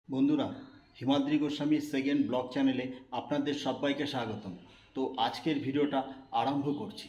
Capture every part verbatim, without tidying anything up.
বন্ধুরা, Himadri Goswami second blog চ্যানেলে আপনাদের সবাইকে স্বাগতম। তো আজকের ভিডিওটা আরম্ভ করছি।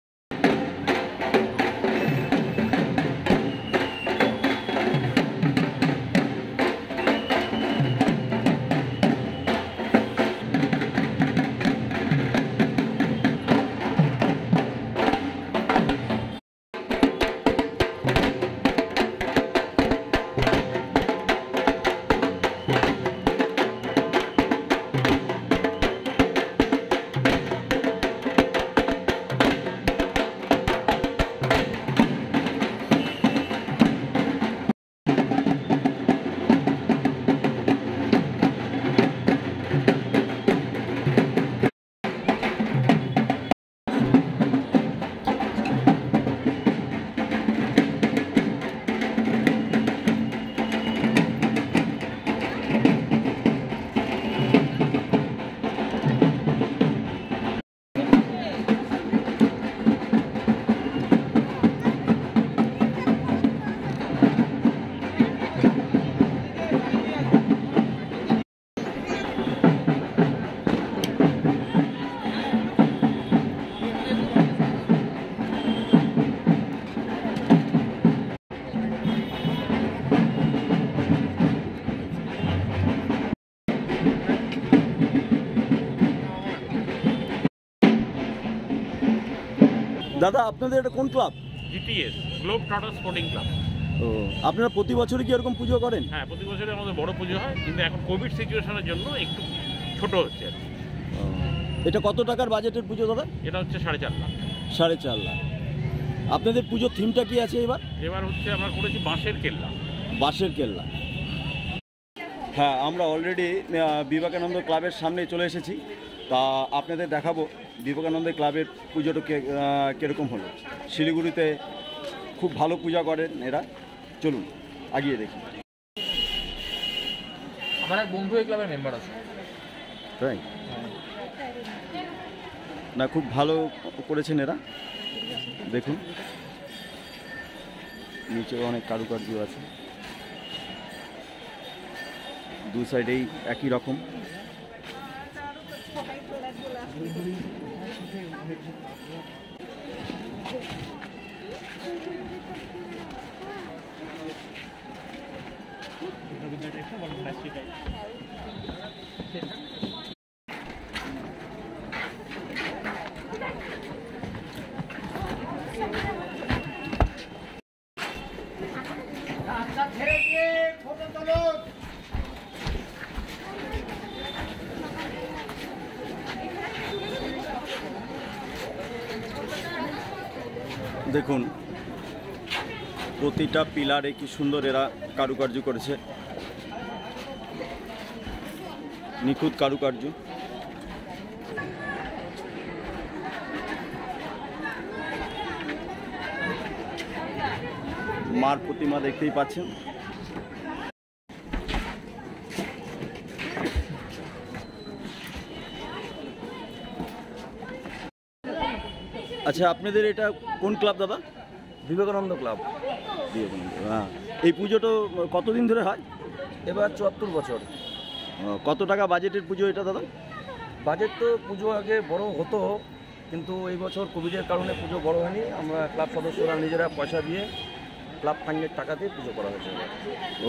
দাদা, আপনাদের এটা কোন club? GTS globe trotter sporting club. ও, আপনারা প্রতি বছরই কি এরকম পুজো করেন? হ্যাঁ, প্রতি বছরই আমাদের বড় পুজো হয়, কিন্তু এখন কোভিড সিচুয়েশনের জন্য একটু ছোট হচ্ছে আর কি। এটা কত টাকার বাজেটের পুজো দাদা? এটা হচ্ছে সাড়ে চার লাখ। সাড়ে চার লাখ। আপনাদের পুজোর থিমটা কি আছে এবার? এবার হচ্ছে আমরা করেছি বাঁশের কেল্লা। বাঁশের কেল্লা। হ্যাঁ, আমরা অলরেডি বিবেকানন্দ ক্লাবের সামনে চলে এসেছি। তা আপনাদের দেখাবো বিবেকানন্দ ক্লাবের পুজোটা কীরকম হলো। শিলিগুড়িতে খুব ভালো পূজা করেন এরা। চলুন আগিয়ে দেখি। আমার এক বন্ধু এই ক্লাবের মেম্বার আছে। তাই না, খুব ভালো করেছেন এরা। দেখুন নিচে অনেক কারুকার্য আছে, দু সাইডেই একই রকম। দেখুন প্রতিটা পিলারে কি সুন্দর এরা কারুকার্য করেছে, নিখুঁত কারুকার্য। মার প্রতিমা দেখতেই পাচ্ছেন। আচ্ছা, আপনাদের এটা কোন ক্লাব দাদা? বিবেকানন্দ ক্লাব। বিবেকানন্দ, হ্যাঁ। এই পুজোটা কতদিন ধরে হয়? এবার চুয়াত্তর বছর। কত টাকা বাজেটের পুজো এটা দাদা? বাজেট তো পুজো আগে বড় হতো, কিন্তু এই বছর কোভিডের কারণে পুজো বড় হয়নি। আমরা ক্লাব সদস্যরা নিজেরা পয়সা দিয়ে ক্লাব ফান্ডের টাকা দিয়ে পুজো করা হয়েছে। ও,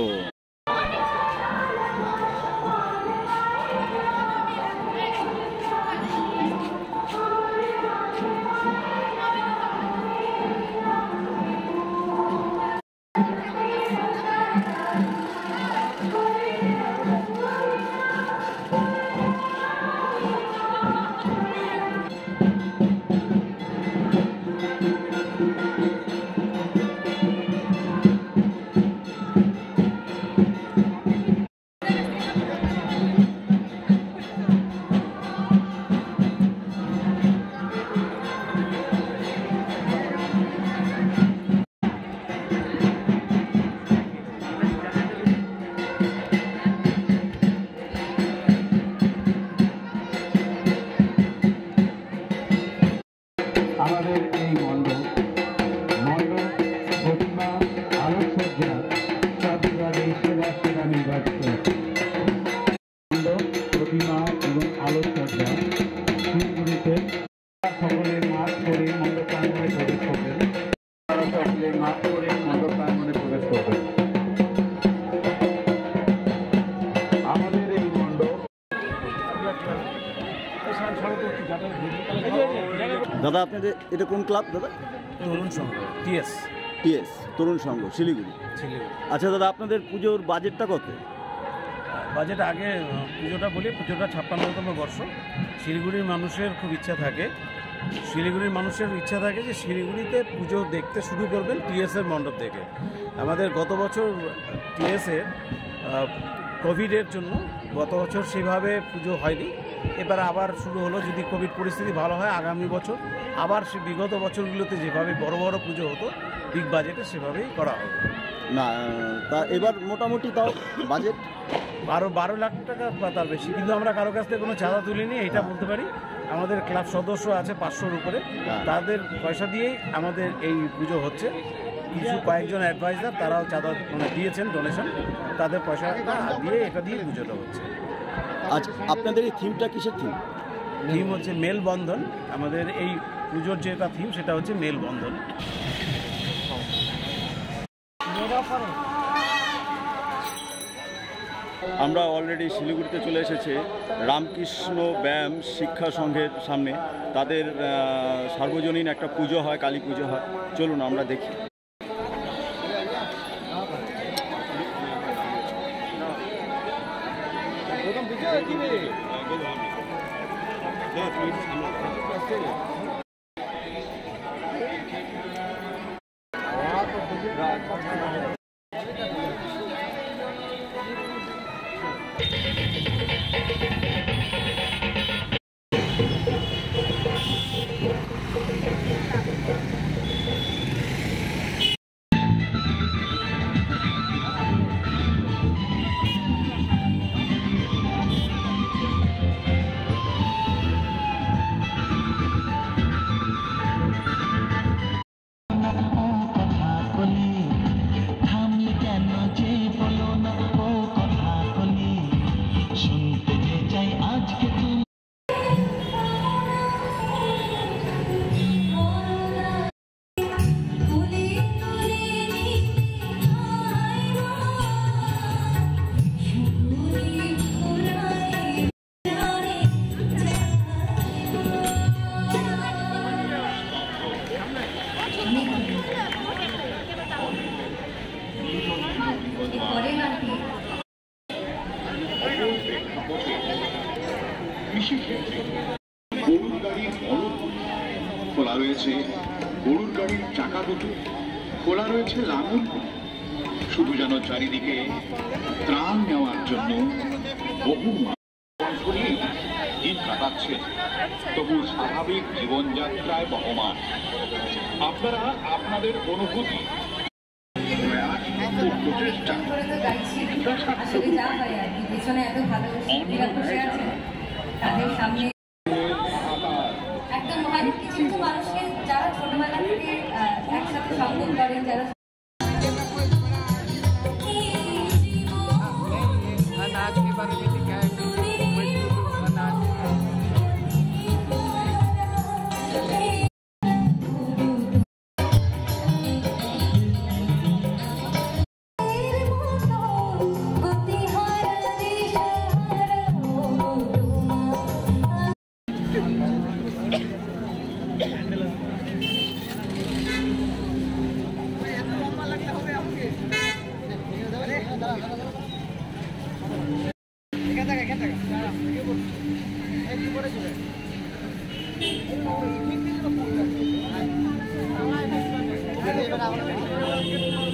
দাদা আপনাদের এটা কোন ক্লাব দাদা? Tarun Sangha TS TS Tarun Sangha Siliguri. শিলিগুড়ি। আচ্ছা দাদা আপনাদের পুজোর বাজেটটা কত? বাজেট আগে পুজোটা বলি, পুজোটা ছাপ্পান্নতম বর্ষ। শিলিগুড়ির মানুষের খুব ইচ্ছা থাকে, শিলিগুড়ির মানুষের ইচ্ছা থাকে যে শিলিগুড়িতে পুজো দেখতে শুরু করবেন টিএসের মণ্ডপ থেকে। আমাদের গত বছর টিএসে কোভিডের জন্য গত বছর সেভাবে পুজো হয়নি, এবার আবার শুরু হলো। যদি কোভিড পরিস্থিতি ভালো হয় আগামী বছর আবার সে বিগত বছরগুলোতে যেভাবে বড় বড় পুজো হতো বিগ বাজেটে সেভাবেই করা হবে। না তা এবার মোটামুটি তাও বাজেট বারো বারো লাখ টাকা বা তার বেশি, কিন্তু আমরা কারো কাছ থেকে কোনো চাঁদা তুলিনি, এটা বলতে পারি। আমাদের ক্লাব সদস্য আছে পাঁচশোর উপরে, তাদের পয়সা দিয়েই আমাদের এই পুজো হচ্ছে। কিছু কয়েকজন অ্যাডভাইজার তারাও চাঁদা মানে দিয়েছেন ডোনেশন, তাদের পয়সাটা দিয়ে এটা দিয়ে পুজোটা হচ্ছে। আচ্ছা আপনাদের এই থিমটা কিসের থিম? থিম হচ্ছে মেলবন্ধন। আমাদের এই পুজোর যেটা থিম সেটা হচ্ছে মেলবন্ধন। আমরা অলরেডি শিলিগুড়িতে চলে এসেছি রামকৃষ্ণ ব্যায়াম শিক্ষা সংঘের সামনে। তাদের সার্বজনীন একটা পুজো হয়, কালী পুজো হয়। চলুন আমরা দেখি। গরুর গাড়ির অলক খোলা রয়েছে, গরুর গাড়ির চাকা দুটো খোলা রয়েছে, লাঙল শুধু যেন চারিদিকে ত্রাণ নেওয়ার জন্য বহু মানুষ দিন কাটাচ্ছেন, তবু স্বাভাবিক জীবনযাত্রায় বহমান। আপনারা আপনাদের অনুভূতি প্রচেষ্টা তাদের সামনে একদম হয় কিছু কিছু মানুষকে যারা ছোটবেলা থেকে একসাথে সঙ্গম করেন, যারা এখান থেকে